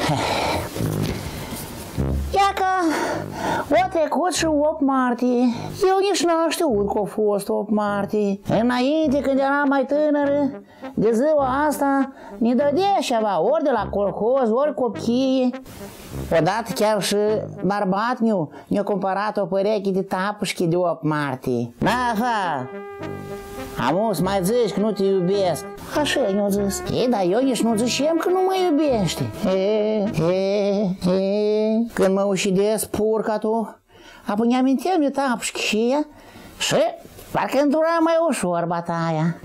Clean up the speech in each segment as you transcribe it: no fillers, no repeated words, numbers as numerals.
Ia că o trecut și 8 martie. Eu nici n-am știut că a fost 8 martie. Înainte, când eram mai tânără, de ziua asta ne dădea ceva, ori de la colhoz, ori copchie. Odată chiar și bărbat meu ne-a cumpărat o pereche de tapușchi de 8 martie. Da, amus, mai zici că nu te iubesc. Așa ne-a zis. Dar eu nici nu ziceam că nu mă iubește. Când mă ușidesc purca tu, apoi ne aminteam de tapușchi și parcă îmi dura mai ușor bătaia.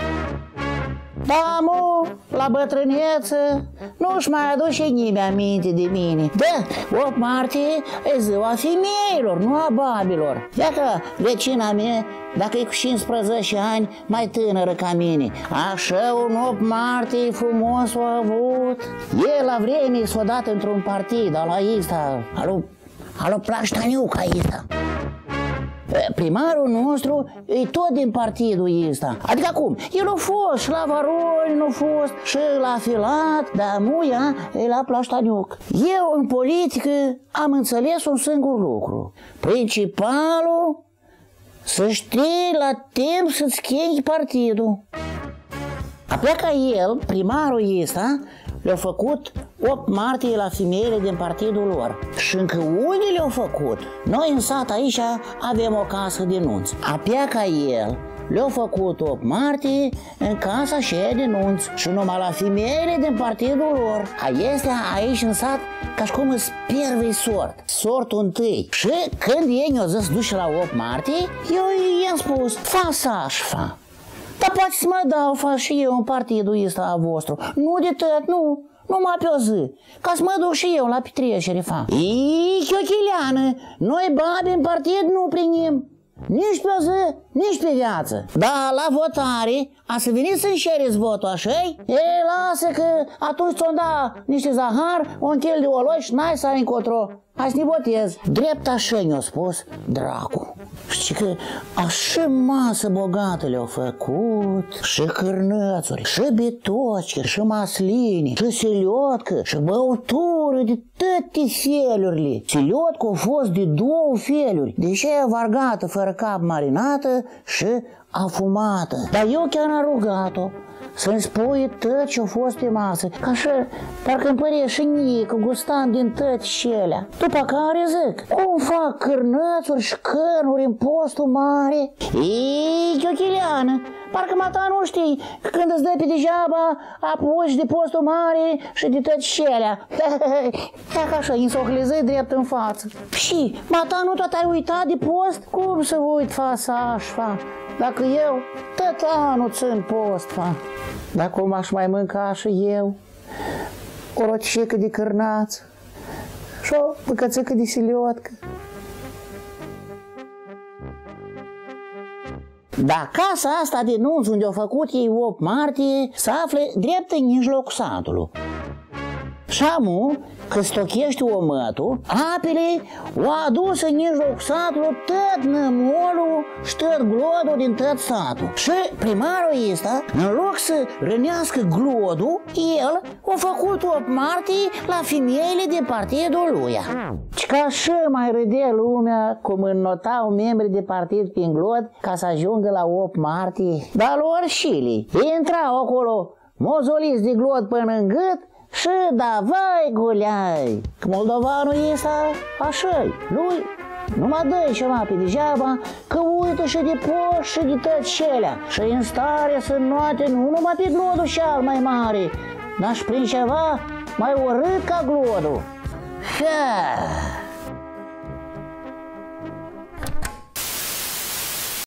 Da, mu, la bătrâneță nu-și mai aduce nimeni aminte de mine. Da, 8 martie e ziua femeilor, nu a babilor. Iată vecina mea, dacă e cu 15 ani, mai tânără ca mine. Așa un 8 martie frumos a avut. El la vreme s-a dat într-un partid, ala ăsta, alu Plaștaniuc ăsta. Primarul nostru e tot din partidul ăsta. Adică cum? El a fost și la Varoni, a fost și la Filat, dar muia e la Plaștaniuc. Eu în politică am înțeles un singur lucru. Principalul să știi la timp să-ți schimbi partidul. Apoi ca el, primarul ăsta, le-a făcut 8 martie la femeile din partidul lor. Și încă unde le-au făcut? Noi în sat aici avem o casă de nunți. Apoi ca el le-au făcut 8 martie în casa și de nunți. Și numai la femeile din partidul lor. Este aici în sat ca și cum îți piervei sort. Sortul întâi. Și când ei ne-au zis duce la 8 martie, eu i-am spus, fa să-și fa. Dar poate să mă dau, fac și eu în partidul ăsta a vostru. Nu de tot, nu. Numai pe o zi, ca să mă duc și eu la petrecere, fa. Ii, Chiochileană, noi babi în partid nu primim. Nici pe o zi, nici pe viață. Da, la votare, a să veniți să-mi cereți votul, așa-i? Ei, lasă că atunci ți-o da niște zahar, un chel de oloi și n-ai să ai încotro. Hai să ne votezi. Drept așa ne-a spus dracu. Știi că așa masă bogată le-au făcut. Și cârnățuri, și bitoci, și maslini, și siliotcă, și băutură de toate felurile. Siliotcă a fost de 2 feluri. Deci e vargată fără cap marinată și afumată. Dar eu chiar am rugat-o să-mi spui tot ce-a fost pe masă, ca și parcă îmi părea și nică, gustam din tot celea. După care zic, cum fac cârnățuri și cărnuri în postul mare? Ii, Chiochileană, parcă mata nu știi că când îți dă pe degeaba apuci de postul mare și de tot celea. Ca așa, insohliză drept în față. Și mata nu tot ai uitat de post? Cum să uit fața așa? Dacă eu tot anul țin post, fa. Dar cum aș mai mânca și eu o rocică de cârnață și o bucățică de siliotcă. Dar casa asta de nunți unde au făcut ei 8 martie se află drept în mijlocul satului. Și amu, că stochești omătul, apele o adus în mijlocul satului tot nămolul și tot glodul din tot satul. Și primarul ăsta, în loc să rănească glodul, el a făcut 8 martie la femeile din partidul lui. Și ca așa mai râdea lumea cum înnotau membrii de partid prin glod ca să ajungă la 8 martie. Dar lor șili, intrau acolo mozoliți de glod până în gât și da vai guleai, că moldovanul ăsta așa-i, lui nu mă dă ceva pe degeaba, că uită și de poș și de tot celea și în stare să noate nu numai pe glodul cel mai mare, dar și prin ceva mai urât ca glodul. Ha!